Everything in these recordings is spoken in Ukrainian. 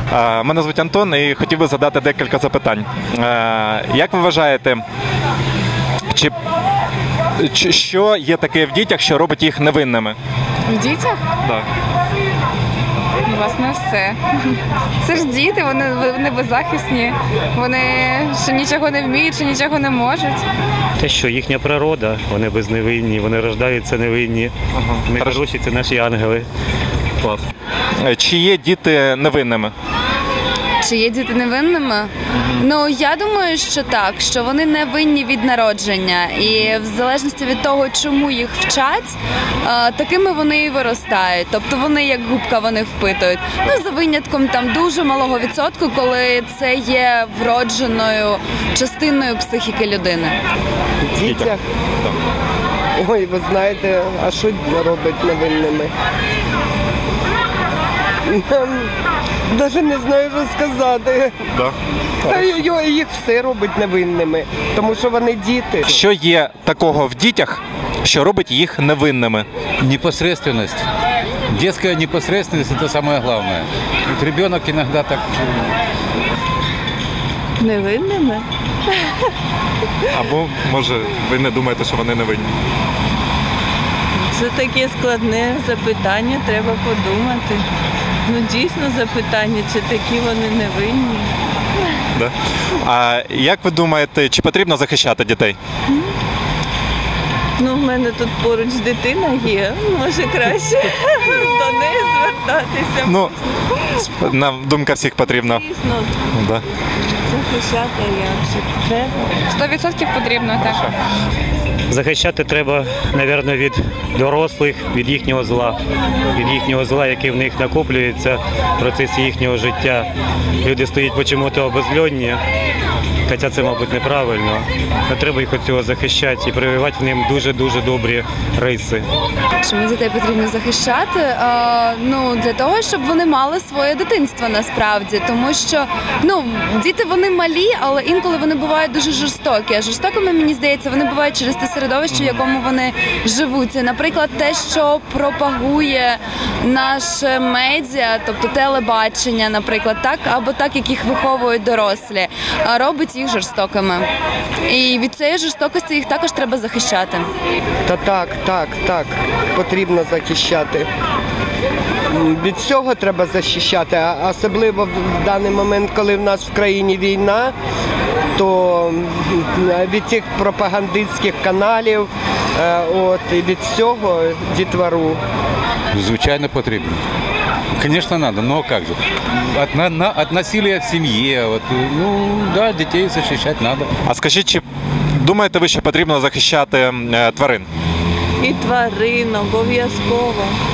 Мене звуть Антон і хотів би задати декілька запитань. Як ви вважаєте, що є таке в дітях, що робить їх невинними? В дітях? Так. Власне, все. Це ж діти, вони беззахисні, вони ще нічого не вміють, ще нічого не можуть. Те, що їхня природа, вони безневинні, вони рождаються невинні. Ми хороші, це наші ангели. Клас. Чи є діти невинними? Чи є діти невинними? Ну, я думаю, що так, що вони не винні від народження. І в залежності від того, чому їх вчать, такими вони і виростають. Тобто вони, як губка, вони впитують. Ну, за винятком там дуже малого відсотку, коли це є вродженою частиною психіки людини. Дітях? Ой, ви знаєте, а що робить невинними? Навіть не знаю, що сказати. Да. Та їх все робить невинними, тому що вони діти. Що є такого в дітях, що робить їх невинними? Непосредственность. Детская непосредственность – это самое главное. Вот ребенок иногда так... Невинними? Або, може, ви не думаєте, що вони невинні? Це таке складне запитання, треба подумати. Ну, дійсно запитання, чи такі вони невинні. Да. А як ви думаєте, чи потрібно захищати дітей? Ну, в мене тут поруч дитина є, може краще до неї звертатися. Ну, на думка всіх потрібно. Дійсно, Да. захищати як же треба. 100% потрібно, так. Захищати треба, мабуть, від дорослих, від їхнього зла. Від їхнього зла, яке в них накоплюється в процесі їхнього життя. Люди стоять почему-то обезльонні, хоча це, мабуть, неправильно. Але треба їх від цього захищати і прививати в ним дуже-дуже добрі риси. Чому дітей потрібно захищати? Ну, для того, щоб вони мали своє дитинство насправді. Тому що, ну, діти вони малі, але інколи вони бувають дуже жорстокі. А жорстокими, мені здається, вони бувають через те середовище, в якому вони живуть. Це, наприклад, те, що пропагує наше медіа, тобто телебачення, наприклад, так, або так, як їх виховують дорослі, робить їх жорстокими. І від цієї жорстокості їх також треба захищати. Та так, потрібно захищати. Від цього треба захищати, а особливо в даний момент, коли в нас в країні війна, то від цих пропагандистських каналів, і від цього дітвору. Звичайно, потрібно. Конечно, надо, но как же? От насилия в семье, вот, ну, да, детей защищать надо. А скажіть, чи думаєте ви, що потрібно захищати тварин? І тварин обов'язково.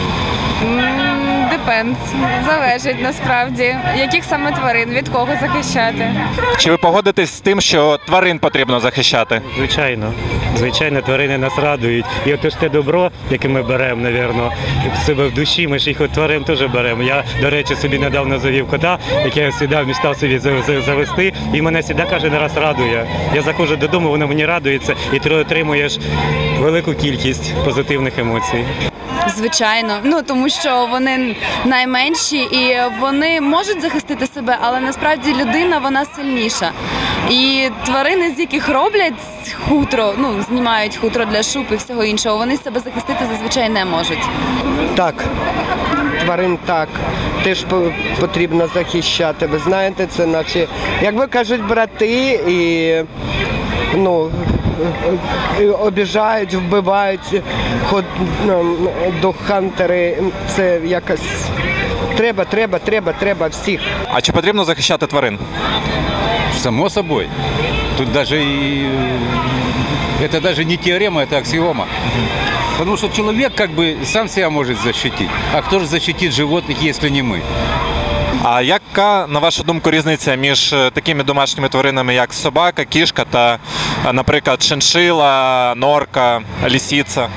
Depends. Залежить насправді. Яких саме тварин, від кого захищати? Чи ви погодитесь з тим, що тварин потрібно захищати? Звичайно. Звичайно, тварини нас радують. І от те добро, яке ми беремо, мабуть, в себе в душі, ми ж їх от тварин теж беремо. Я, до речі, собі недавно завів кота, який я завжди мечтав собі завести, і мене завжди кожен раз радує. Я заходжу додому, воно мені радується, і ти отримуєш велику кількість позитивних емоцій. Звичайно, ну тому що вони найменші і вони можуть захистити себе, але насправді людина, вона сильніша. І тварини, з яких роблять хутро, ну знімають хутро для шуб і всього іншого, вони себе захистити зазвичай не можуть. Так, тварин так, теж потрібно захищати. Ви знаєте, це наші, як ви кажуть, брати і, ну, обіжають, вбивають, догхантери, це якось треба всіх. А чи потрібно захищати тварин? Само собой. Тут даже и... Это даже не теорема, это аксиома. Потому что человек как бы сам себя может защитить. А кто же защитит животных, если не мы? А яка, на вашу думку, різниця між такими домашніми тваринами, як собака, кішка та, наприклад, шиншила, норка, лисиця?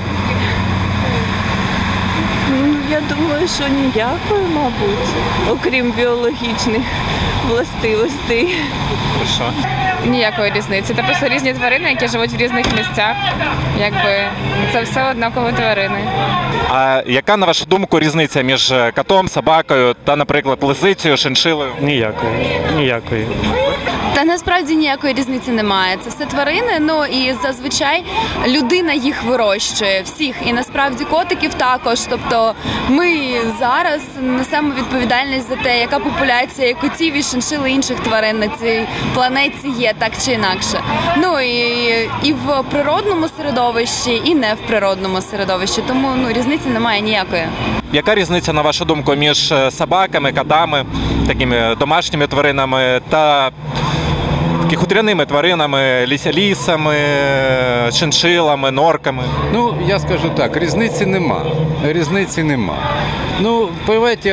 Ну, я думаю, що ніякої, мабуть, окрім біологічних властивостей. Хорошо. Ніякої різниці. Це просто різні тварини, які живуть в різних місцях. Якби це все однакові тварини. А яка, на вашу думку, різниця між котом, собакою та, наприклад, лисицею, шиншилою? Ніякої. Та насправді ніякої різниці немає. Це все тварини, ну і зазвичай людина їх вирощує всіх. І насправді котиків також. Тобто ми зараз несемо відповідальність за те, яка популяція котів і шиншил і інших тварин на цій планеті є так чи інакше. Ну і в природному середовищі, і не в природному середовищі. Тому різниці немає ніякої. Яка різниця, на вашу думку, між собаками, котами, такими домашніми тваринами та хутряними тваринами, лісами, шиншилами, норками? Ну, я скажу так, різниці нема. Ну, понимаете,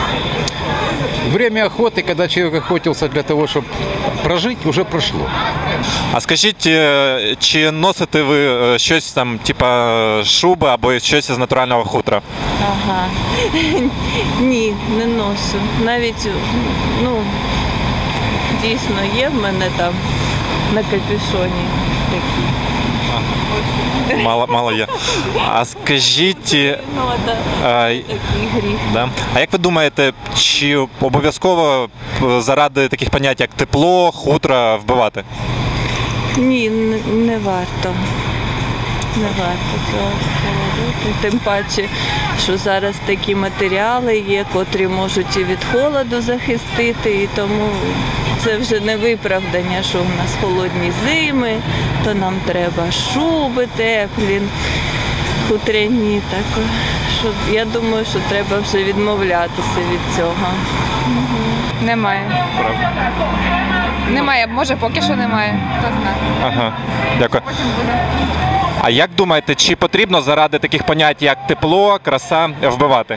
время охоты, когда человек охотился для того, чтобы прожить, уже прошло. А скажіть, чи носите ви щось там, типа шуби або щось із натурального хутра? Ага. Ні, не ношу. Навіть, дійсно, є в мене там на капюшоні такі. Мало є. А скажіть, Такий гріх. да. А як ви думаєте, чи обов'язково заради таких понять, як тепло, хутра вбивати? Ні, не варто. Не варто цього робити. Тим паче, що зараз такі матеріали є, котрі можуть і від холоду захистити, і тому це вже не виправдання, що в нас холодні зими, то нам треба шуби теплі, хутряні. Так, що, я думаю, що треба вже відмовлятися від цього. Немає. Немає, може поки що немає. Хто знає. Ага, дякую. А як думаєте, чи потрібно заради таких понять, як тепло, краса, вбивати?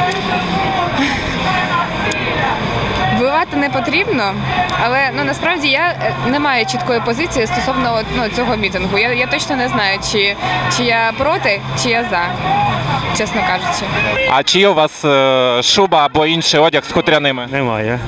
Вбивати не потрібно, але насправді я не маю чіткої позиції стосовно цього мітингу. Я точно не знаю, чи я проти, чи я за, чесно кажучи. А чи є у вас шуба або інший одяг з хутряними? Немає.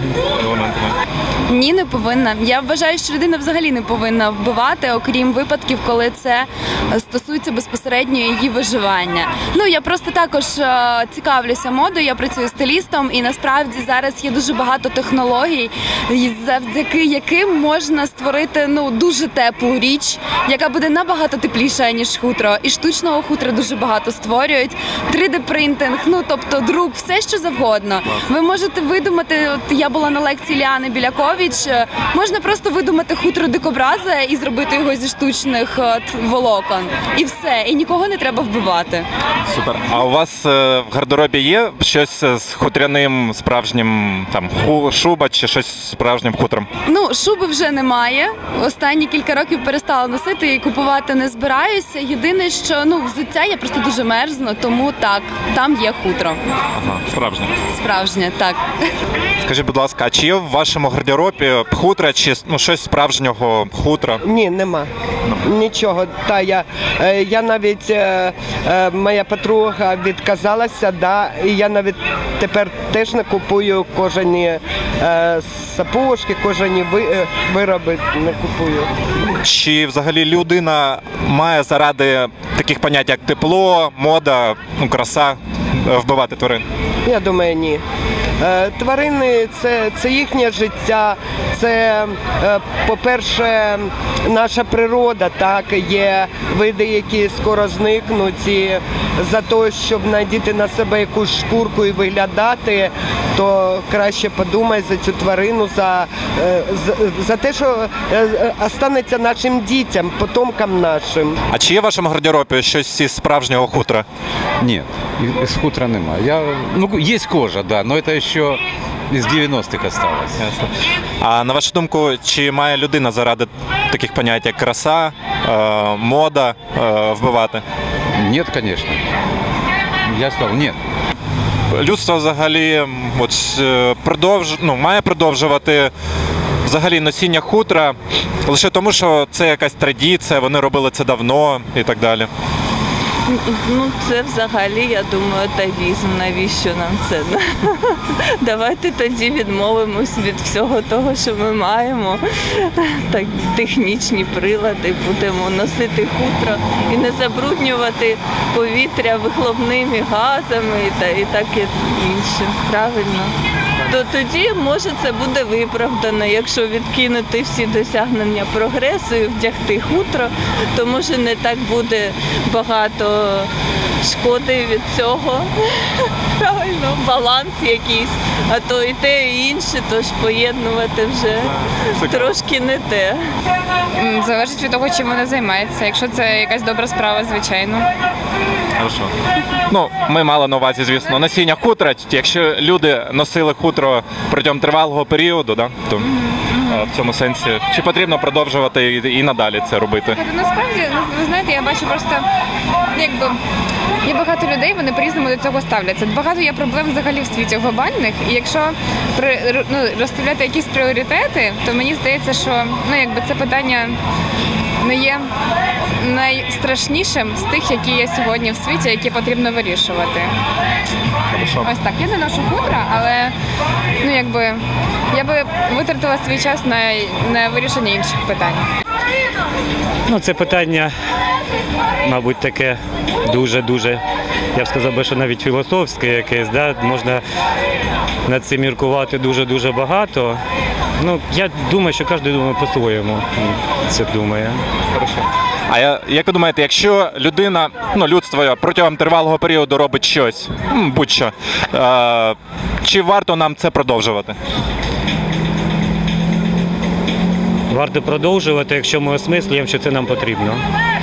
Ні, не повинна. Я вважаю, що людина взагалі не повинна вбивати, окрім випадків, коли це стосується безпосередньо її виживання. Я просто також цікавлюся модою, я працюю стилістом, і насправді зараз є дуже багато технологій, завдяки яким можна створити дуже теплу річ, яка буде набагато тепліша, ніж хутро. І штучного хутра дуже багато створюють, 3D-принтинг, тобто друк, все що завгодно. Ви можете видумати, я була на лекції Ліани Білякович, можна просто видумати хутро дикобраза і зробити його зі штучних волокон. І все, і нікого не треба вбивати. Супер. А у вас в гардеробі є щось з хутряним справжнім, там, шуба чи щось з справжнім хутром? Шуби вже немає. Останні кілька років перестала носити і купувати не збираюся. Єдине, що взуття я просто дуже мерзну, тому так, там є хутро. Ага, справжнє. Справжнє, так. Скажіть, будь ласка, а чи є в вашому гардеробі хутра чи щось справжнього хутра? Ні, нема. Нічого. Я навіть, моя подруга відказалася, і я навіть тепер теж не купую кожані сапожки, кожані вироби не купую. Чи взагалі людина має заради таких понять, як тепло, мода, краса, вбивати тварин? Я думаю, ні. Тварини – це їхнє життя, це, по-перше, наша природа, так, є види, які скоро зникнуть, і за те, щоб надіти на себе якусь шкурку і виглядати, то краще подумай за цю тварину, за те, що останеться нашим дітям, потомкам нашим. А чи є в вашому гардеробі щось із справжнього хутра? Нет, из хутра нема. Есть кожа, да, но это еще из 90-х осталось. Ясно. А на вашу думку, чи має людина заради таких понять, як краса, мода, вбивати? Нет, конечно. Я сказал, нет. Людство взагалі має продовжувати взагалі носіння хутра лише тому, що це якась традиція, вони робили це давно і так далі. Ну, це взагалі, я думаю, атавізм. Навіщо нам це? Давайте тоді відмовимось від всього того, що ми маємо. Так, технічні прилади, будемо носити хутро і не забруднювати повітря вихлопними газами і таке інше. Правильно? То тоді, може, це буде виправдано. Якщо відкинути всі досягнення прогресу і вдягти хутро, то, може, не так буде багато шкоди від цього. Правильно, баланс якийсь. А то і те, і інше, тож поєднувати вже трошки не те. Залежить від того, чим вона займається. Якщо це якась добра справа, звичайно. Хорошо. Ну, ми мали на увазі, звісно, носіння хутра. Якщо люди носили хутро протягом тривалого періоду, да, то в цьому сенсі, чи потрібно продовжувати і надалі це робити? Насправді, ви знаєте, я бачу просто, якби, є багато людей, вони по-різному до цього ставляться. Багато є проблем взагалі в світі глобальних, і якщо розставляти якісь пріоритети, то мені здається, що це питання не є найстрашнішим з тих, які є сьогодні в світі, які потрібно вирішувати. Ось так, я не ношу хутра, але я би витратила свій час на вирішення інших питань. Ну, це питання, мабуть, таке дуже-дуже, я б сказав, що навіть філософське якесь, да? Можна над цим міркувати дуже-дуже багато. Ну, я думаю, що кожен думає по-своєму. Це думає. Хорошо. А як ви думаєте, якщо людина, людство протягом тривалого періоду робить щось, будь-що, чи варто нам це продовжувати? Варто продовжувати, якщо ми осмислюємо, що це нам потрібно.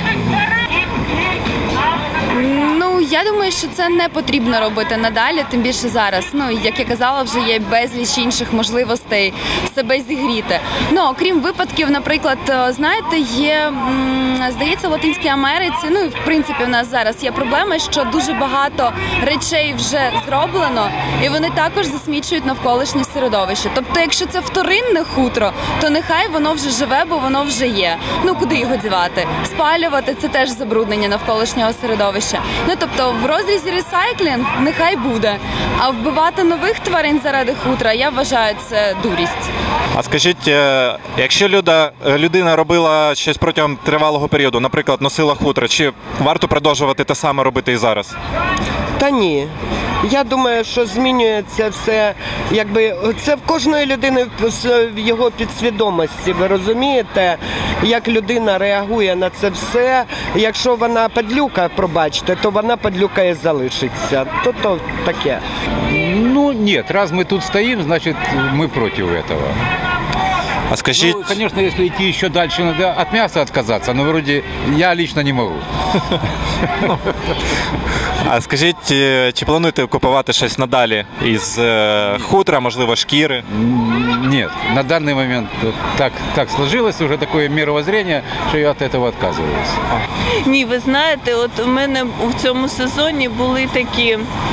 Я думаю, що це не потрібно робити надалі, тим більше зараз. Як я казала, вже є безліч інших можливостей себе зігріти. Окрім випадків, наприклад, знаєте, є, здається, в Латинській Америці, і в принципі в нас зараз є проблема, що дуже багато речей вже зроблено, і вони також засмічують навколишнє середовище. Тобто, якщо це вторинне хутро, то нехай воно вже живе, бо воно вже є. Куди його дівати? Спалювати – це теж забруднення навколишнього середовища. Тобто в розрізі ресайклінг нехай буде, а вбивати нових тварин заради хутра, я вважаю, це дурість. А скажіть, якщо людина робила щось протягом тривалого періоду, наприклад, носила хутро, чи варто продовжувати те саме робити і зараз? Та ні. Я думаю, що змінюється все, це в кожної людини в його підсвідомості. Ви розумієте, як людина реагує на це все. Якщо вона падлюка, пробачте, то вона падлюка і залишиться. То таке. Ну, нет, раз мы тут стоим, значит, мы против этого. А скажіть... Ну, конечно, если идти еще дальше, надо от мяса отказаться, но вроде я лично не могу. А скажіть, чи плануєте купувати щось надалі із хутра, можливо, шкіри? Нет, на данный момент так сложилось уже такое мировоззрение, что я от этого отказываюсь. Ні, ви знаєте, от у мене в цьому сезоні були такі,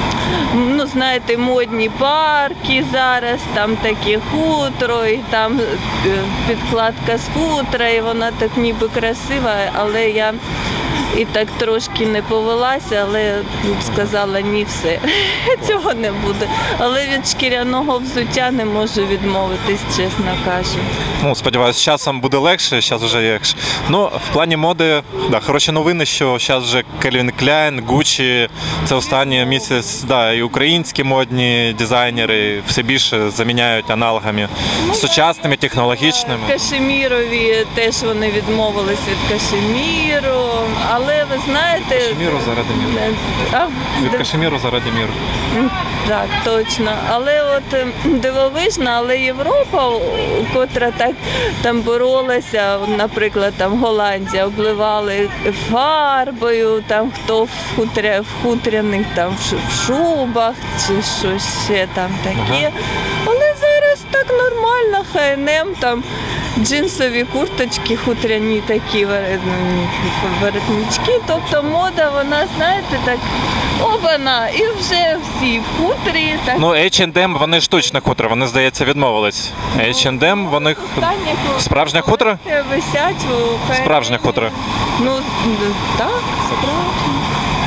модні парки зараз, там таке хутро, і там підкладка з хутра, і вона так ніби красива, але я і так трошки не повелася, але сказала, ні, все, цього не буде. Але від шкіряного взуття не можу відмовитись, чесно кажу. Сподіваюся, з часом буде легше, зараз вже легше. В плані моди, хороші новини, що зараз вже Calvin Klein, Gucci, це останній місяць, і українські модні дизайнери все більше заміняють аналогами сучасними, технологічними. Кашемірові теж вони відмовились від кашеміру, але ви знаєте... Кашеміру заради міру. Від кашеміру заради міру. Так, точно. Але от дивовижно, але Європа, котра так там боролася, наприклад, там Голландія, обливали фарбою, там хто в хутряних, там в шубах, чи щось ще там таке. Але зараз так нормально, H&M, там джинсові курточки, хутряні такі воротнички. Тобто мода, вона, знаєте, так обана, і вже всі в хутрі. Так. H&M, вони штучне хутро, вони, здається, відмовились. H&M, вони справжнє хутро? Висять у Справжнє хутро. Так, справжнє.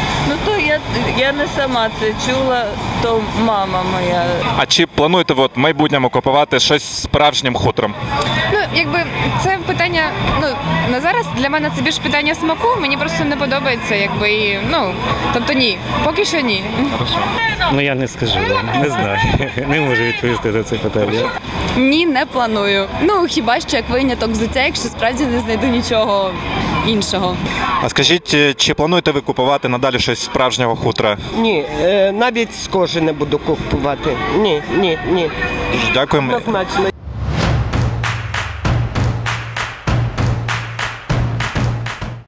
я не сама це чула, то мама моя. А чи плануєте ви от в майбутньому купувати щось з справжнім хутром? Ну, якби це питання, ну на зараз для мене це більш питання смаку. Мені просто не подобається, якби і тобто ні, поки що ні. Ну я не скажу, не знаю. Не можу відповісти на це питання. Ні, не планую. Ну хіба що як виняток взуття, якщо справді не знайду нічого іншого. А скажіть, чи плануєте ви купувати надалі щось з справжнього хутра? Ні, навіть з кожи не буду купувати. Ні. Дуже дякуємо. Однозначно.